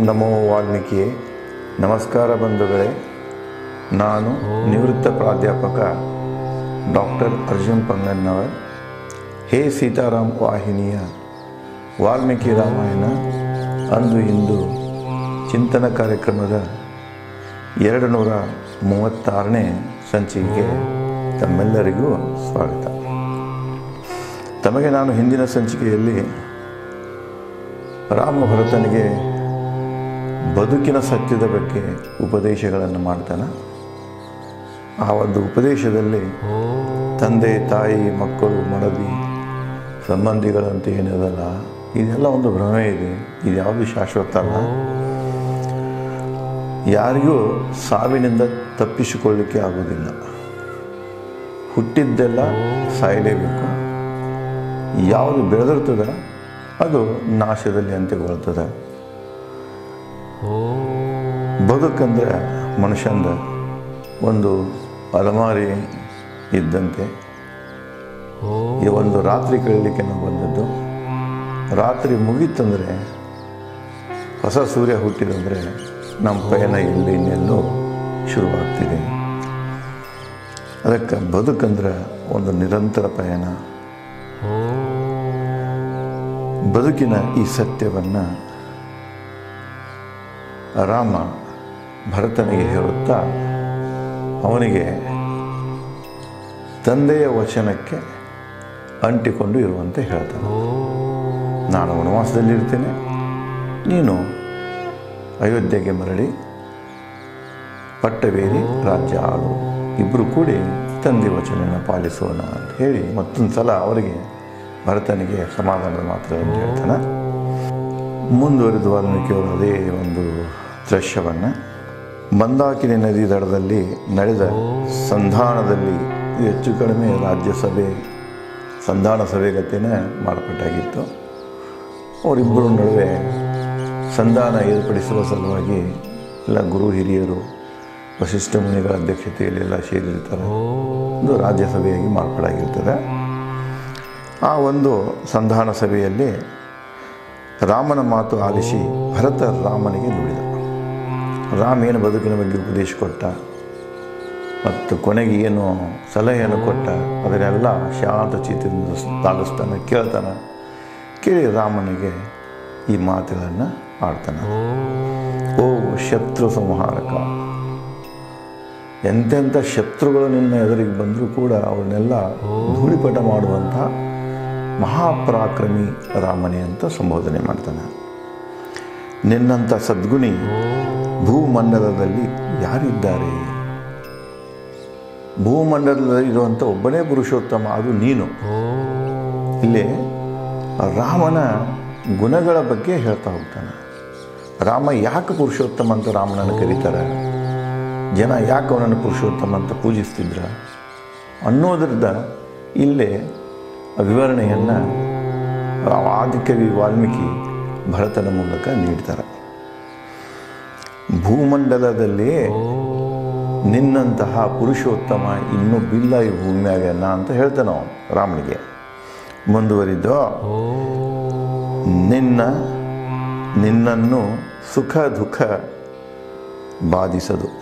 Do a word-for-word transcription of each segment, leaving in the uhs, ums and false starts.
ನಮೋ ವಾಲ್ಮೀಕಿಯೇ. ನಮಸ್ಕಾರ ಬಂಧುಗಳೇ. ನಾನು ನಿವೃತ್ತ ಪ್ರಾಧ್ಯಾಪಕ ಡಾಕ್ಟರ್ ಅರ್ಜುನ್ ಪಂಗನ್ನವರ್. ಹೇ ಸೀತಾರಾಮ್ ವಾಹಿನಿಯ ವಾಲ್ಮೀಕಿ ರಾಮಾಯಣ ಅಂದು ಇಂದು ಚಿಂತನ ಕಾರ್ಯಕ್ರಮದ ಎರಡು ನೂರ ಮೂವತ್ತಾರನೇ ಸಂಚಿಕೆಗೆ ತಮ್ಮೆಲ್ಲರಿಗೂ ಸ್ವಾಗತ. ತಮಗೆ ನಾನು ಹಿಂದಿನ ಸಂಚಿಕೆಯಲ್ಲಿ ರಾಮ ಭರತನಿಗೆ ಬದುಕಿನ ಸತ್ಯದ ಬಗ್ಗೆ ಉಪದೇಶಗಳನ್ನು ಮಾಡ್ತಾನೆ. ಆ ಒಂದು ಉಪದೇಶದಲ್ಲಿ ತಂದೆ, ತಾಯಿ, ಮಕ್ಕಳು, ಮಡದಿ, ಸಂಬಂಧಿಗಳಂತ ಏನಿದಲ್ಲ, ಇದೆಲ್ಲ ಒಂದು ಭ್ರಮೆ ಇದೆ. ಇದು ಯಾವುದು ಶಾಶ್ವತ ಅಲ್ಲ. ಯಾರಿಗೂ ಸಾವಿನಿಂದ ತಪ್ಪಿಸಿಕೊಳ್ಳಲಿಕ್ಕೆ ಆಗೋದಿಲ್ಲ. ಹುಟ್ಟಿದ್ದೆಲ್ಲ ಸಾಯಲೇಬೇಕು. ಯಾವುದು ಬೆಳೆದಿರ್ತದೆ ಅದು ನಾಶದಲ್ಲಿ ಅಂತ್ಯಗೊಳ್ತದೆ. ಬದುಕಂದ್ರೆ ಮನುಷ್ಯಂದ ಒಂದು ಅಲಮಾರಿ ಇದ್ದಂತೆ. ಈ ಒಂದು ರಾತ್ರಿ ಕಳೀಲಿಕ್ಕೆ ನಾವು ಬಂದದ್ದು. ರಾತ್ರಿ ಮುಗೀತಂದರೆ ಹೊಸ ಸೂರ್ಯ ಹುಟ್ಟಿದಂದರೆ ನಮ್ಮ ಪಯಣ ಇಲ್ಲಿ ಇನ್ನೆಲ್ಲೋ ಶುರುವಾಗ್ತಿದೆ. ಅದಕ್ಕೆ ಬದುಕಂದ್ರೆ ಒಂದು ನಿರಂತರ ಪಯಣ. ಬದುಕಿನ ಈ ಸತ್ಯವನ್ನು ರಾಮ ಭರತನಿಗೆ ಹೇಳುತ್ತಾ ಅವನಿಗೆ ತಂದೆಯ ವಚನಕ್ಕೆ ಅಂಟಿಕೊಂಡು ಇರುವಂತೆ ಹೇಳ್ತಾನೆ. ನಾನು ವನವಾಸದಲ್ಲಿರ್ತೇನೆ, ನೀನು ಅಯೋಧ್ಯೆಗೆ ಮರಳಿ ಪಟ್ಟವೇರಿ ರಾಜ್ಯ ಆಳು, ಇಬ್ಬರು ಕೂಡಿ ತಂದೆ ವಚನ ಪಾಲಿಸೋಣ ಅಂತ ಹೇಳಿ ಮತ್ತೊಂದು ಸಲ ಅವರಿಗೆ ಭರತನಿಗೆ ಸಮಾಧಾನದ ಮಾತುಗಳನ್ನು ಹೇಳ್ತಾನೆ. ಮುಂದುವರೆದು ವಾಲ್ಮೀಕಿಯವರು ಅದೇ ಒಂದು ದೃಶ್ಯವನ್ನು ಮಂದಾಕಿನಿ ನದಿ ದಡದಲ್ಲಿ ನಡೆದ ಸಂಧಾನದಲ್ಲಿ ಹೆಚ್ಚು ಕಡಿಮೆ ರಾಜ್ಯಸಭೆ ಸಂಧಾನ ಸಭೆಗತಿನೇ ಮಾರ್ಪಾಟಾಗಿತ್ತು. ಅವರಿಬ್ಬರ ನಡುವೆ ಸಂಧಾನ ಏರ್ಪಡಿಸುವ ಸಲುವಾಗಿ ಎಲ್ಲ ಗುರು ಹಿರಿಯರು ವಸಿಷ್ಠ ಮುನಿಗಳ ಅಧ್ಯಕ್ಷತೆಯಲ್ಲಿ ಎಲ್ಲ ಸೇರಿರ್ತಾರೆ. ಒಂದು ರಾಜ್ಯಸಭೆಯಾಗಿ ಮಾರ್ಪಾಡಾಗಿರ್ತದೆ. ಆ ಒಂದು ಸಂಧಾನ ಸಭೆಯಲ್ಲಿ ರಾಮನ ಮಾತು ಆಲಿಸಿ ಭರತ ರಾಮನಿಗೆ ನುಡಿದ. ರಾಮ ಏನು ಬದುಕಿನ ಬಗ್ಗೆ ಉಪದೇಶ ಕೊಟ್ಟ ಮತ್ತು ಕೊನೆಗೆ ಏನು ಸಲಹೆಯನ್ನು ಕೊಟ್ಟ ಅದನ್ನೆಲ್ಲ ಶಾಂತ ಚಿತ್ತದಿಂದ ತಾಲಿಸ್ತಾನೆ, ಕೇಳ್ತಾನೆ. ಕೇಳಿ ರಾಮನಿಗೆ ಈ ಮಾತುಗಳನ್ನು ಆಡ್ತಾನೆ. ಓ ಶತ್ರು ಸಂಹಾರಕ, ಎಂತೆಂಥ ಶತ್ರುಗಳು ನಿನ್ನ ಎದುರಿಗೆ ಬಂದರೂ ಕೂಡ ಅವನ್ನೆಲ್ಲ ಧೂಳಿಪಟ ಮಾಡುವಂಥ ಮಹಾಪರಾಕ್ರಮಿ ರಾಮನೇ ಅಂತ ಸಂಬೋಧನೆ ಮಾಡ್ತಾನೆ. ನಿನ್ನಂಥ ಸದ್ಗುಣಿ ಭೂಮಂಡಲದಲ್ಲಿ ಯಾರಿದ್ದಾರೆ? ಭೂಮಂಡಲದಲ್ಲಿ ಇರುವಂಥ ಒಬ್ಬನೇ ಪುರುಷೋತ್ತಮ, ಅದು ನೀನು. ಇಲ್ಲಿ ರಾಮನ ಗುಣಗಳ ಬಗ್ಗೆ ಹೇಳ್ತಾ ಹೋಗ್ತಾನೆ. ರಾಮ ಯಾಕೆ ಪುರುಷೋತ್ತಮ ಅಂತ ರಾಮನನ್ನು ಕರೀತಾರೆ, ಜನ ಯಾಕೆ ಅವನನ್ನು ಪುರುಷೋತ್ತಮ ಅಂತ ಪೂಜಿಸ್ತಿದ್ರ ಅನ್ನೋದ್ರದ ಇಲ್ಲೇ ವಿವರಣೆಯನ್ನು ಆದಿಕವಿ ವಾಲ್ಮೀಕಿ ಭರತನ ಮೂಲಕ ನೀಡ್ತಾರೆ. ಭೂಮಂಡಲದಲ್ಲಿ ನಿನ್ನಂತಹ ಪುರುಷೋತ್ತಮ ಇನ್ನೂ ಬಿಲ್ಲ ಈ ಭೂಮಿಯಾಗನ್ನ ಅಂತ ಹೇಳ್ತಾನೆ ಅವನು ರಾಮನಿಗೆ. ಮುಂದುವರಿದು ನಿನ್ನ ನಿನ್ನನ್ನು ಸುಖ ದುಃಖ ಬಾಧಿಸದು.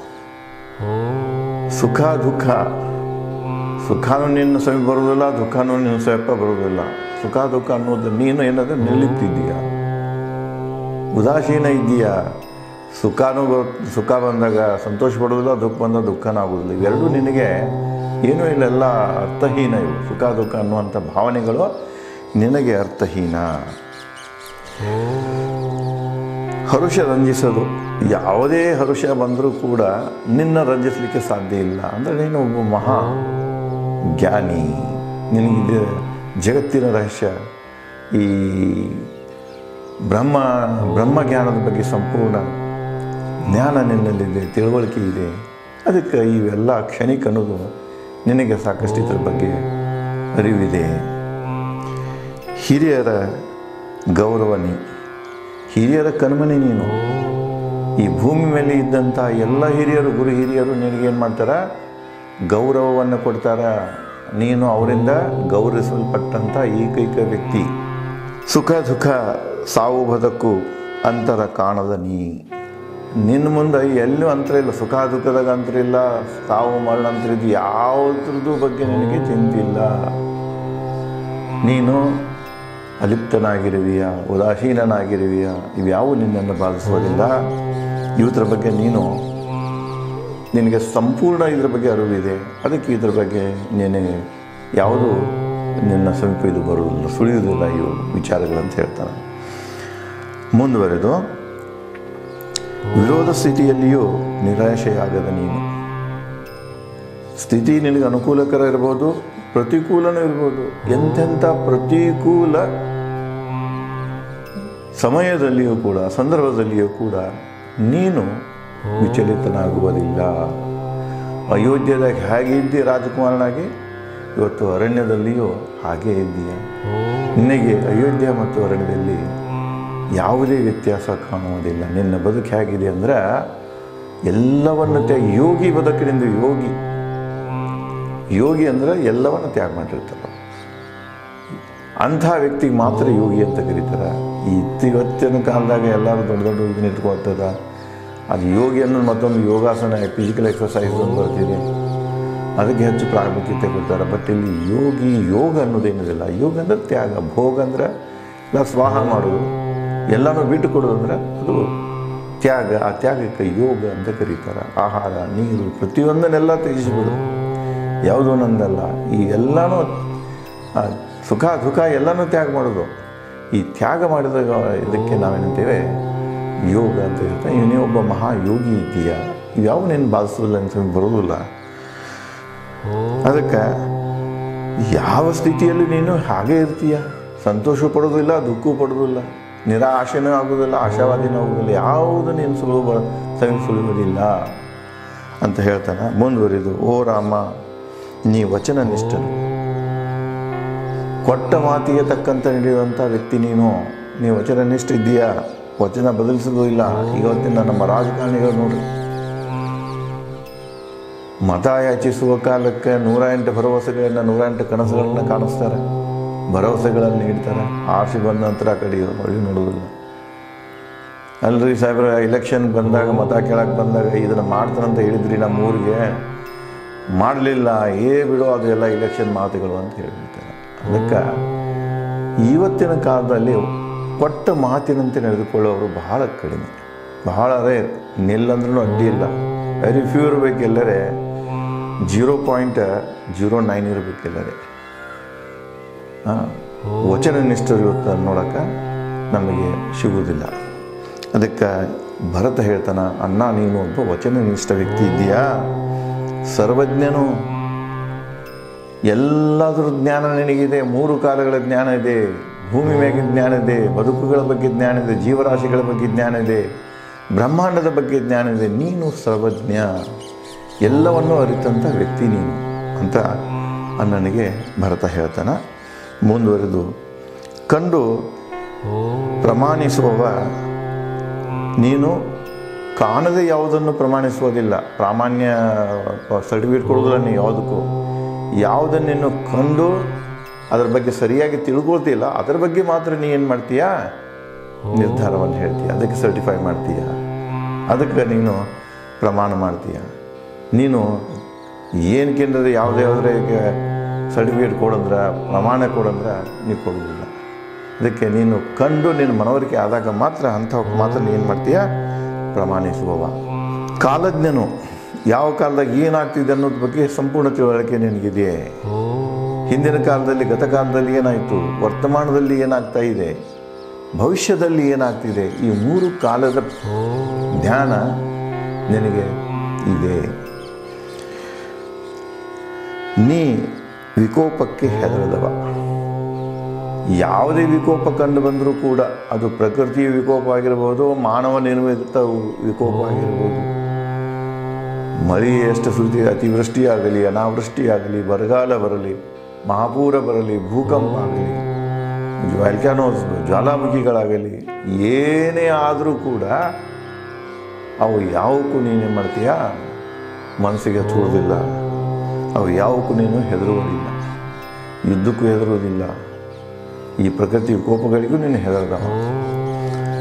ಸುಖ ದುಃಖ, ಸುಖನೂ ನಿನ್ನ ಸಮೀಪ ಬರುವುದಿಲ್ಲ, ದುಃಖನೂ ನಿನ್ನ ಸಮೀಪ ಬರುವುದಿಲ್ಲ. ಸುಖ ದುಃಖ ಅನ್ನೋದು ನೀನು ಏನಾದರೂ ನಿಲ್ಲಿತ್ತಿದ್ದೀಯ, ಉದಾಸೀನ ಇದ್ದೀಯಾ. ಸುಖನೂ ಸುಖ ಬಂದಾಗ ಸಂತೋಷ ಪಡುವುದಿಲ್ಲ, ದುಃಖ ಬಂದಾಗ ದುಃಖನೂ ಆಗುವುದಿಲ್ಲ. ಇವೆರಡೂ ನಿನಗೆ ಏನೂ ಇಲ್ಲೆಲ್ಲ ಅರ್ಥಹೀನ. ಇವು ಸುಖ ದುಃಖ ಅನ್ನುವಂಥ ಭಾವನೆಗಳು ನಿನಗೆ ಅರ್ಥಹೀನ. ಹರುಷ ರಂಜಿಸೋದು, ಯಾವುದೇ ಹರುಷ ಬಂದರೂ ಕೂಡ ನಿನ್ನ ರಂಜಿಸಲಿಕ್ಕೆ ಸಾಧ್ಯ ಇಲ್ಲ. ಅಂದರೆ ನೀನು ಒಬ್ಬ ಮಹಾ ಜ್ಞಾನಿ. ನಿನಗಿದೆ ಜಗತ್ತಿನ ರಹಸ್ಯ, ಈ ಬ್ರಹ್ಮ ಬ್ರಹ್ಮಜ್ಞಾನದ ಬಗ್ಗೆ ಸಂಪೂರ್ಣ ಜ್ಞಾನ ನಿನ್ನಲ್ಲಿದೆ, ತಿಳುವಳಿಕೆ ಇದೆ. ಅದಕ್ಕೆ ಇವೆಲ್ಲ ಕ್ಷಣಿಕ ಅನ್ನೋದು ನಿನಗೆ ಸಾಕಷ್ಟು ಇದ್ರ ಬಗ್ಗೆ ಅರಿವಿದೆ. ಹಿರಿಯರ ಗೌರವನಿ, ಹಿರಿಯರ ಕಣ್ಮನೆ ನೀನು. ಈ ಭೂಮಿ ಮೇಲೆ ಇದ್ದಂಥ ಎಲ್ಲ ಹಿರಿಯರು, ಗುರು ಹಿರಿಯರು ನಿನಗೇನು ಮಾಡ್ತಾರೆ, ಗೌರವವನ್ನು ಕೊಡ್ತಾರೆ. ನೀನು ಅವರಿಂದ ಗೌರವಿಸಲ್ಪಟ್ಟಂಥ ಏಕೈಕ ವ್ಯಕ್ತಿ. ಸುಖ ದುಃಖ ಸಾವು ಬದುಕು ಅಂತರ ಕಾಣದ ನೀ. ನಿನ್ನ ಮುಂದೆ ಎಲ್ಲೂ ಅಂತರ ಇಲ್ಲ, ಸುಖ ದುಃಖದಾಗ ಅಂತರ ಇಲ್ಲ, ಸಾವು ಮರಣ ಅಂತರ ಇದು ಯಾವುದ್ರದ್ದು ಬಗ್ಗೆ ನಿನಗೆ ಚಿಂತಿಲ್ಲ. ನೀನು ಅಲಿಪ್ತನಾಗಿರುವಿಯ, ಉದಾಸೀನನಾಗಿರುವಿಯ, ಇವ್ಯಾವು ನಿನ್ನನ್ನು ಬಾಧಿಸೋದಿಲ್ಲ. ಇವತ್ತರ ಬಗ್ಗೆ ನೀನು ನಿನಗೆ ಸಂಪೂರ್ಣ ಇದ್ರ ಬಗ್ಗೆ ಅರಿವಿದೆ. ಅದಕ್ಕೆ ಇದ್ರ ಬಗ್ಗೆ ನೀನು ಯಾವುದು ನಿನ್ನ ಸಮೀಪ ಇದು ಬರುವುದಿಲ್ಲ, ಸುಳಿಯುವುದಿಲ್ಲ ಇವು ವಿಚಾರಗಳಂತ ಹೇಳ್ತಾನೆ. ಮುಂದುವರೆದು, ವಿರೋಧ ಸ್ಥಿತಿಯಲ್ಲಿಯೂ ನಿರಾಶೆಯಾಗದ ನೀನು. ಸ್ಥಿತಿ ನಿನಗೆ ಅನುಕೂಲಕರ ಇರ್ಬೋದು, ಪ್ರತಿಕೂಲನೂ ಇರ್ಬೋದು. ಎಂತೆಂಥ ಪ್ರತಿಕೂಲ ಸಮಯದಲ್ಲಿಯೂ ಕೂಡ, ಸಂದರ್ಭದಲ್ಲಿಯೂ ಕೂಡ ನೀನು ವಿಚಲಿತನಾಗುವುದಿಲ್ಲ. ಅಯೋಧ್ಯೆದಾಗ ಹೇಗೆ ಇದ್ದಿ ರಾಜಕುಮಾರನಾಗಿ, ಇವತ್ತು ಅರಣ್ಯದಲ್ಲಿಯೂ ಹಾಗೇ ಇದ್ದೀಯ. ನಿನಗೆ ಅಯೋಧ್ಯ ಮತ್ತು ಅರಣ್ಯದಲ್ಲಿ ಯಾವುದೇ ವ್ಯತ್ಯಾಸ ಕಾಣುವುದಿಲ್ಲ. ನಿನ್ನ ಬದುಕು ಹೇಗಿದೆ ಅಂದರೆ ಎಲ್ಲವನ್ನು ತ್ಯಾಗ, ಯೋಗಿ ಬದುಕಿನಿಂದ ಯೋಗಿ. ಯೋಗಿ ಅಂದರೆ ಎಲ್ಲವನ್ನು ತ್ಯಾಗ ಮಾಡಿರ್ತಾರೆ. ಅಂಥ ವ್ಯಕ್ತಿಗೆ ಮಾತ್ರ ಯೋಗಿ ಅಂತ ಕರೀತಾರೆ. ಈ ಇವತ್ತಿನ ಕಾಲದಾಗ ಎಲ್ಲರೂ ದೊಡ್ಡ ದೊಡ್ಡ ಇದನ್ನ ಇಟ್ಕೊಳ್ತದ. ಅದು ಯೋಗಿ ಅನ್ನೋದು ಮತ್ತೊಂದು ಯೋಗಾಸನ, ಫಿಸಿಕಲ್ ಎಕ್ಸಸೈಸ್ ಅಂತ ಬರ್ತಿದೆ, ಅದಕ್ಕೆ ಹೆಚ್ಚು ಪ್ರಾಮುಖ್ಯತೆ ಕೊಡ್ತಾರೆ. ಬಟ್ ಇಲ್ಲಿ ಯೋಗಿ, ಯೋಗ ಅನ್ನೋದೇನಿದಿಲ್ಲ. ಯೋಗ ಅಂದರೆ ತ್ಯಾಗ. ಭೋಗ ಅಂದರೆ ಇಲ್ಲ ಸ್ವಾಹ ಮಾಡೋದು, ಎಲ್ಲನೂ ಬಿಟ್ಟು ಕೊಡೋದು ಅಂದರೆ ಅದು ತ್ಯಾಗ. ಆ ತ್ಯಾಗಕ್ಕೆ ಯೋಗ ಅಂತ ಕರೀತಾರೆ. ಆಹಾರ, ನೀರು, ಪ್ರತಿಯೊಂದನ್ನೆಲ್ಲ ತ್ಯಜಿಸ್ಬಿಡು, ಯಾವುದೋ ನಂದಲ್ಲ. ಈ ಎಲ್ಲನೂ ಸುಖ ದುಃಖ ಎಲ್ಲನೂ ತ್ಯಾಗ ಮಾಡೋದು. ಈ ತ್ಯಾಗ ಮಾಡಿದಾಗ ಇದಕ್ಕೆ ನಾವೇನಂತೇವೆ ಯೋಗ ಅಂತ ಹೇಳ್ತಾರೆ. ಇವನೇ ಒಬ್ಬ ಮಹಾಯೋಗಿ ಇದ್ದೀಯ. ಇವ್ಯಾವ ನೀನು ಬಾಧಿಸೋದಿಲ್ಲ ಅಂತ ಬರೋದಿಲ್ಲ. ಅದಕ್ಕೆ ಯಾವ ಸ್ಥಿತಿಯಲ್ಲಿ ನೀನು ಹಾಗೇ ಇರ್ತೀಯ. ಸಂತೋಷ ಪಡೋದಿಲ್ಲ, ದುಃಖ ಪಡೋದಿಲ್ಲ, ನಿರಾಶೆನೂ ಆಗೋದಿಲ್ಲ, ಆಶಾವಾದಿನೂ ಆಗೋದಿಲ್ಲ. ಯಾವುದು ನೀನು ಸುಲಭ ಸವಿ ಸುಲಭದಿಲ್ಲ ಅಂತ ಹೇಳ್ತಾನೆ. ಮುಂದುವರಿದು, ಓ ರಾಮ, ನೀ ವಚನ ನಿಷ್ಠನು, ಕೊಟ್ಟ ಮಾತಿಗೆ ತಕ್ಕಂತ ನಡೆಯುವಂಥ ವ್ಯಕ್ತಿ ನೀನು. ನೀ ವಚನ ನಿಷ್ಠ ಇದ್ದೀಯಾ, ವಚನ ಬದಲಿಸೋದು ಇಲ್ಲ. ಇವತ್ತಿನ ನಮ್ಮ ರಾಜಕಾರಣಿಗಳು ನೋಡ್ರಿ, ಮತ ಯಾಚಿಸುವ ಕಾಲಕ್ಕೆ ನೂರ ಎಂಟು ಭರವಸೆಗಳನ್ನು, ನೂರ ಎಂಟು ಕನಸುಗಳನ್ನ ಕಾಣಿಸ್ತಾರೆ, ಭರವಸೆಗಳನ್ನು ನೀಡ್ತಾರೆ. ಆರ್ಸಿ ಬಂದ ನಂತರ ಆ ಕಡೆ ಹೊಳ್ಳಿ ನೋಡೋದಿಲ್ಲ. ಅಲ್ರಿ ಸಾಹೇಬ್ರ, ಎಲೆಕ್ಷನ್ ಬಂದಾಗ, ಮತ ಕೇಳಕ್ಕೆ ಬಂದಾಗ ಇದನ್ನು ಮಾಡ್ತಾನಂತ ಹೇಳಿದ್ರಿ ನಮ್ಮ ಊರಿಗೆ, ಮಾಡಲಿಲ್ಲ, ಏ ಬಿಡೋ ಅದು ಎಲ್ಲ ಇಲೆಕ್ಷನ್ ಮಾತುಗಳು ಅಂತ ಹೇಳಿಬಿಡ್ತಾರೆ. ಅದಕ್ಕೆ ಇವತ್ತಿನ ಕಾಲದಲ್ಲಿ ಕೊಟ್ಟ ಮಾತಿನಂತೆ ನಡೆದುಕೊಳ್ಳೋರು ಬಹಳ ಕಡಿಮೆ, ಬಹಳ ರೇರ್. ನಿಲ್ಲಂದ್ರೂ ಅಡ್ಡಿ ಇಲ್ಲ, ವೆರಿ ಫ್ಯೂ ಇರಬೇಕೆಲ್ಲರೇ, ಜೀರೋ ಪಾಯಿಂಟ್ ಜೀರೋ ನೈನ್ ಇರಬೇಕೆಲ್ಲರೇ. ಹಾಂ, ವಚನನಿಷ್ಠರು ಇವತ್ತು ನೋಡೋಕೆ ನಮಗೆ ಸಿಗುವುದಿಲ್ಲ. ಅದಕ್ಕೆ ಭರತ ಹೇಳ್ತಾನೆ, ಅಣ್ಣ ನೀನು ಒಬ್ಬ ವಚನನಿಷ್ಠ ವ್ಯಕ್ತಿ ಇದ್ದೀಯಾ, ಸರ್ವಜ್ಞನು, ಎಲ್ಲದರ ಜ್ಞಾನ ನಿನಗಿದೆ. ಮೂರು ಕಾಲಗಳ ಜ್ಞಾನ ಇದೆ, ಭೂಮಿ ಮೇಲೆ ಜ್ಞಾನ ಇದೆ, ಬದುಕುಗಳ ಬಗ್ಗೆ ಜ್ಞಾನ ಇದೆ, ಜೀವರಾಶಿಗಳ ಬಗ್ಗೆ ಜ್ಞಾನ ಇದೆ, ಬ್ರಹ್ಮಾಂಡದ ಬಗ್ಗೆ ಜ್ಞಾನ ಇದೆ. ನೀನು ಸರ್ವಜ್ಞ, ಎಲ್ಲವನ್ನೂ ಅರಿತಂಥ ವ್ಯಕ್ತಿ ನೀನು ಅಂತ ಅಣ್ಣನಿಗೆ ಭರತ ಹೇಳ್ತಾನೆ. ಮುಂದುವರೆದು, ಕಂಡು ಪ್ರಮಾಣಿಸುವವ ನೀನು, ಕಾಣದೆ ಯಾವುದನ್ನು ಪ್ರಮಾಣಿಸುವುದಿಲ್ಲ. ಪ್ರಾಮಾಣ್ಯ ಸರ್ಟಿಫಿಕೇಟ್ ಕೊಡೋದಿಲ್ಲ ನೀನು ಯಾವುದಕ್ಕೂ. ಯಾವುದನ್ನು ನೀನು ಕಂಡು ಅದರ ಬಗ್ಗೆ ಸರಿಯಾಗಿ ತಿಳ್ಕೊಳ್ತಿಲ್ಲ, ಅದರ ಬಗ್ಗೆ ಮಾತ್ರ ನೀ ಏನು ಮಾಡ್ತೀಯ, ನಿರ್ಧಾರವನ್ನು ಹೇಳ್ತೀಯ, ಅದಕ್ಕೆ ಸರ್ಟಿಫೈ ಮಾಡ್ತೀಯ, ಅದಕ್ಕೆ ನೀನು ಪ್ರಮಾಣ ಮಾಡ್ತೀಯ. ನೀನು ಏನಕ್ಕೆಂದ್ರೆ ಯಾವುದೇ ಯಾವುದೇ ಸರ್ಟಿಫಿಕೇಟ್ ಕೊಡಂದ್ರೆ, ಪ್ರಮಾಣ ಕೊಡಂದ್ರೆ ನೀವು ಕೊಡೋದಿಲ್ಲ. ಅದಕ್ಕೆ ನೀನು ಕಂಡು ನಿನ್ನ ಮನವರಿಕೆ ಆದಾಗ ಮಾತ್ರ ಅಂಥವಕ್ಕೆ ಮಾತ್ರ ನೀನು ಏನು ಮಾಡ್ತೀಯ, ಪ್ರಮಾಣಿಸುವವ. ಕಾಲಜ್ಞನು, ಯಾವ ಕಾಲದಾಗ ಏನಾಗ್ತಿದೆ ಅನ್ನೋದ್ರ ಬಗ್ಗೆ ಸಂಪೂರ್ಣ ತಿಳುವಳಿಕೆ ನಿನಗಿದೆ. ಹಿಂದಿನ ಕಾಲದಲ್ಲಿ, ಗತಕಾಲದಲ್ಲಿ ಏನಾಯಿತು, ವರ್ತಮಾನದಲ್ಲಿ ಏನಾಗ್ತಾ ಇದೆ, ಭವಿಷ್ಯದಲ್ಲಿ ಏನಾಗ್ತಿದೆ, ಈ ಮೂರು ಕಾಲದ ಜ್ಞಾನ ನಿನಗೆ ಇದೆ. ನೀ ವಿಕೋಪಕ್ಕೆ ಹೆದರದವ. ಯಾವುದೇ ವಿಕೋಪ ಕಂಡು ಬಂದರೂ ಕೂಡ ಅದು ಪ್ರಕೃತಿಯ ವಿಕೋಪ ಆಗಿರ್ಬೋದು, ಮಾನವ ನಿರ್ಮಿತ ವಿಕೋಪ ಆಗಿರ್ಬೋದು. ಮಳೆ ಎಷ್ಟು ಸುದ್ದಿ, ಅತಿವೃಷ್ಟಿ ಆಗಲಿ, ಅನಾವೃಷ್ಟಿ ಆಗಲಿ, ಬರಗಾಲ ಬರಲಿ, ಮಹಾಪೂರ ಬರಲಿ, ಭೂಕಂಪ ಆಗಲಿ, ವ್ಯಾಲ್ಕ್ಯಾನೋಸ್ ಜ್ವಾಲಾಮುಖಿಗಳಾಗಲಿ, ಏನೇ ಆದರೂ ಕೂಡ ಅವು ಯಾವಕ್ಕೂ ನೀನೇನು ಮಾಡ್ತೀಯ, ಮನಸ್ಸಿಗೆ ಹಚ್ಚುವುದಿಲ್ಲ. ಅವು ಯಾವಕ್ಕೂ ನೀನು ಹೆದರುವುದಿಲ್ಲ, ಯುದ್ಧಕ್ಕೂ ಹೆದರುವುದಿಲ್ಲ, ಈ ಪ್ರಕೃತಿ ವಿಕೋಪಗಳಿಗೂ ನೀನು ಹೆದರ್ದವ.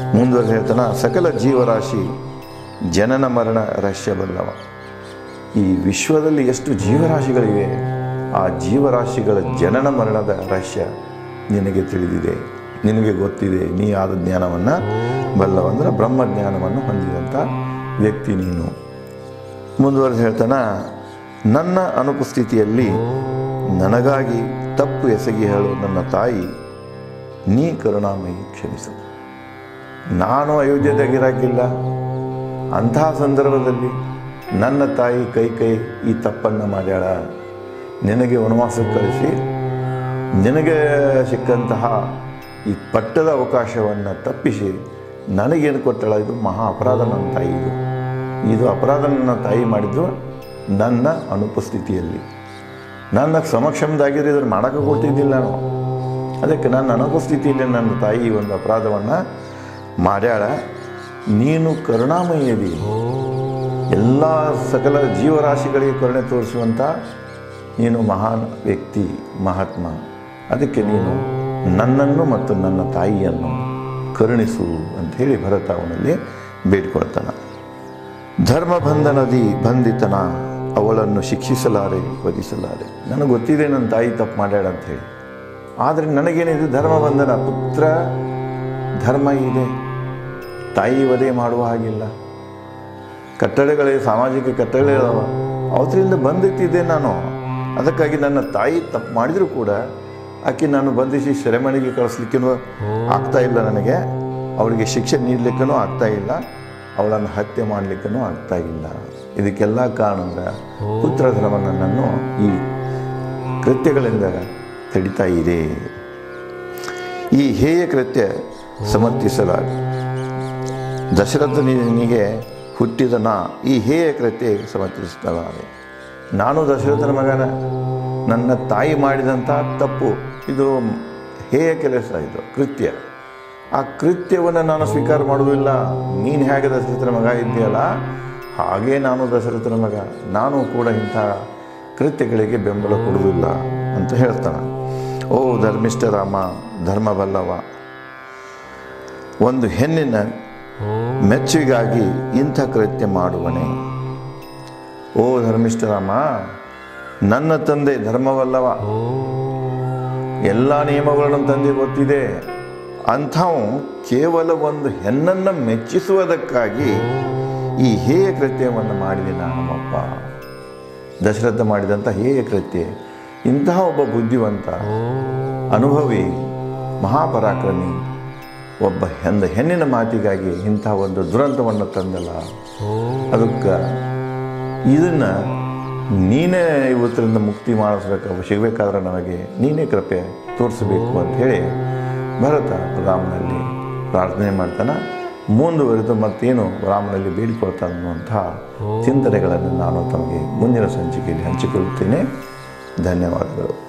ಮುಂದುವರೆದು ಹೇಳ್ತಾನೆ, ಸಕಲ ಜೀವರಾಶಿ ಜನನ ಮರಣ ರಹಸ್ಯ ಬಲ್ಲವ. ಈ ವಿಶ್ವದಲ್ಲಿ ಎಷ್ಟು ಜೀವರಾಶಿಗಳಿವೆ, ಆ ಜೀವರಾಶಿಗಳ ಜನನ ಮರಣದ ರಹಸ್ಯ ನಿನಗೆ ತಿಳಿದಿದೆ, ನಿನಗೆ ಗೊತ್ತಿದೆ. ನೀ ಆದ ಜ್ಞಾನವನ್ನು ಬಲ್ಲವ ಅಂದರೆ ಬ್ರಹ್ಮಜ್ಞಾನವನ್ನು ಹೊಂದಿದಂಥ ವ್ಯಕ್ತಿ ನೀನು. ಮುಂದುವರೆದು ಹೇಳ್ತಾನೆ, ನನ್ನ ಅನುಪಸ್ಥಿತಿಯಲ್ಲಿ ನನಗಾಗಿ ತಪ್ಪು ಎಸಗಿ ಹೇಳು ನನ್ನ ತಾಯಿ, ನೀ ಕರುಣಾಮಯಿ ಕ್ಷಮಿಸು. ನಾನು ಅಯೋಧ್ಯೆದಾಗಿರಾಗಿಲ್ಲ, ಅಂತಹ ಸಂದರ್ಭದಲ್ಲಿ ನನ್ನ ತಾಯಿ ಕೈ ಕೈ ಈ ತಪ್ಪನ್ನು ಮಾಡ್ಯಾಳ. ನಿನಗೆ ವನವಾಸಕ್ಕೆ ಕಳಿಸಿ ನಿನಗೆ ಸಿಕ್ಕಂತಹ ಈ ಪಟ್ಟದ ಅವಕಾಶವನ್ನು ತಪ್ಪಿಸಿ ನನಗೇನು ಕೊಟ್ಟಳ, ಇದು ಮಹಾ ಅಪರಾಧ ನನ್ನ ತಾಯಿ. ಇದು ಇದು ಅಪರಾಧ ನನ್ನ ತಾಯಿ ಮಾಡಿದ್ದು ನನ್ನ ಅನುಪಸ್ಥಿತಿಯಲ್ಲಿ. ನನ್ನ ಸಮಕ್ಷಮದಾಗಿರೋ ಇದನ್ನು ಮಾಡೋಕ್ಕೆ ಕೊಟ್ಟಿದ್ದಿಲ್ಲ ನಾನು. ಅದಕ್ಕೆ ನನ್ನ ಅನುಪಸ್ಥಿತಿಯಲ್ಲಿ ನನ್ನ ತಾಯಿ ಒಂದು ಅಪರಾಧವನ್ನು ಮಾಡ್ಯಾಳ. ನೀನು ಕರುಣಾಮಯಿಯದಿ, ಎಲ್ಲ ಸಕಲ ಜೀವರಾಶಿಗಳಿಗೆ ಕರುಣೆ ತೋರಿಸುವಂಥ ನೀನು ಮಹಾನ್ ವ್ಯಕ್ತಿ, ಮಹಾತ್ಮ. ಅದಕ್ಕೆ ನೀನು ನನ್ನನ್ನು ಮತ್ತು ನನ್ನ ತಾಯಿಯನ್ನು ಕರುಣಿಸು ಅಂಥೇಳಿ ಭರತ ಅವನಲ್ಲಿ ಬೇಡಿಕೊಳ್ತಾನೆ. ಧರ್ಮಬಂಧನದಿ ಬಂಧಿತನ, ಅವಳನ್ನು ಶಿಕ್ಷಿಸಲಾರೆ ವಧಿಸಲಾರೆ. ನನಗೆ ಗೊತ್ತಿದೆ ನನ್ನ ತಾಯಿ ತಪ್ಪು ಮಾಡ್ಯಾಳ ಅಂಥೇಳಿ, ಆದರೆ ನನಗೇನಿದೆ ಧರ್ಮಬಂಧನ. ಪುತ್ರ ಧರ್ಮ ಇದೆ, ತಾಯಿ ವಧೆ ಮಾಡುವ ಹಾಗಿಲ್ಲ. ಕಟ್ಟಳೆಗಳೇ, ಸಾಮಾಜಿಕ ಕಟ್ಟಳೆ ಇದಾವ, ಅವತ್ತರಿಂದ ಬಂದಿತ್ತಿದ್ದೆ ನಾನು. ಅದಕ್ಕಾಗಿ ನನ್ನ ತಾಯಿ ತಪ್ಪು ಮಾಡಿದರೂ ಕೂಡ ಆಕೆ ನಾನು ಬಂಧಿಸಿ ಸೆರೆಮನೆಗೆ ಕಳಿಸ್ಲಿಕ್ಕೂ ಆಗ್ತಾ ಇಲ್ಲ, ನನಗೆ ಅವಳಿಗೆ ಶಿಕ್ಷೆ ನೀಡಲಿಕ್ಕೂ ಆಗ್ತಾ ಇಲ್ಲ, ಅವಳನ್ನು ಹತ್ಯೆ ಮಾಡಲಿಕ್ಕೂ ಆಗ್ತಾ ಇಲ್ಲ. ಇದಕ್ಕೆಲ್ಲ ಕಾರಣ ಅಂದರೆ ಪುತ್ರ ಧರ್ಮ ನನ್ನನ್ನು ಈ ಕೃತ್ಯಗಳಿಂದ ತಡಿತಾ ಇದೆ. ಈ ಹೇಯ ಕೃತ್ಯ ಸಮರ್ಥಿಸಲಾರೆ. ದಶರಥನಿಗೆ ಹುಟ್ಟಿದ ನಾ ಈ ಹೇಯ ಕೃತ್ಯ ಸಮರ್ಥಿಸಲಾರೆ. ನಾನು ದಶರಥನ ಮಗನ, ನನ್ನ ತಾಯಿ ಮಾಡಿದಂಥ ತಪ್ಪು ಇದು ಹೇಯ ಕೆಲಸ, ಇದು ಕೃತ್ಯ. ಆ ಕೃತ್ಯವನ್ನು ನಾನು ಸ್ವೀಕಾರ ಮಾಡುವುದಿಲ್ಲ. ನೀನು ಹೇಗೆ ದಶರಥನ ಮಗ ಇದ್ದೀಯಲ್ಲ ಹಾಗೇ ನಾನು ದಶರಥನ ಮಗ, ನಾನು ಕೂಡ ಇಂಥ ಕೃತ್ಯಗಳಿಗೆ ಬೆಂಬಲ ಕೊಡುವುದಿಲ್ಲ ಅಂತ ಹೇಳ್ತಾನೆ. ಓ ಧರ್ಮಿಷ್ಠ ರಾಮ, ಧರ್ಮಬಲ್ಲವ, ಒಂದು ಹೆಣ್ಣಿನ ಮೆಚ್ಚುಗಾಗಿ ಇಂಥ ಕೃತ್ಯ ಮಾಡುವನೆ. ಓ ಧರ್ಮಿಷ್ಠ ರಾಮ, ನನ್ನ ತಂದೆ ಧರ್ಮವಲ್ಲವ, ಎಲ್ಲ ನಿಯಮಗಳನ್ನು ತಂದೆ ಗೊತ್ತಿದೆ. ಅಂಥವು ಕೇವಲ ಒಂದು ಹೆಣ್ಣನ್ನು ಮೆಚ್ಚಿಸುವುದಕ್ಕಾಗಿ ಈ ಹೇಯ ಕೃತ್ಯವನ್ನು ಮಾಡಿದೆ ನಮ್ಮಪ್ಪ. ದಶರಥ ಮಾಡಿದಂಥ ಹೇಯ ಕೃತ್ಯ. ಇಂತಹ ಒಬ್ಬ ಬುದ್ಧಿವಂತ, ಅನುಭವಿ, ಮಹಾಪರಾಕ್ರಮಿ ಒಬ್ಬ ಹೆಂದ ಹೆಣ್ಣಿನ ಮಾತಿಗಾಗಿ ಇಂಥ ಒಂದು ದುರಂತವನ್ನು ತಂದಲ್ಲ. ಅದಕ್ಕೆ ಇದನ್ನು ನೀನೇ ಇವತ್ತರಿಂದ ಮುಕ್ತಿ ಮಾಡಿಸ್ಬೇಕು, ಸಿಗಬೇಕಾದ್ರೆ ನಮಗೆ ನೀನೇ ಕೃಪೆ ತೋರಿಸಬೇಕು ಅಂಥೇಳಿ ಭರತ ರಾಮನಲ್ಲಿ ಪ್ರಾರ್ಥನೆ ಮಾಡ್ತಾನೆ. ಮುಂದುವರೆದು ಮತ್ತೇನು ರಾಮನಲ್ಲಿ ಬೇಡಿಕೊಳ್ತಾನೆ ಅನ್ನುವಂಥ ಚಿಂತನೆಗಳನ್ನು ನಾನು ತಮಗೆ ಮುಂದಿನ ಸಂಚಿಕೆಯಲ್ಲಿ ಹಂಚಿಕೊಳ್ಳುತ್ತೇನೆ. ಧನ್ಯವಾದಗಳು.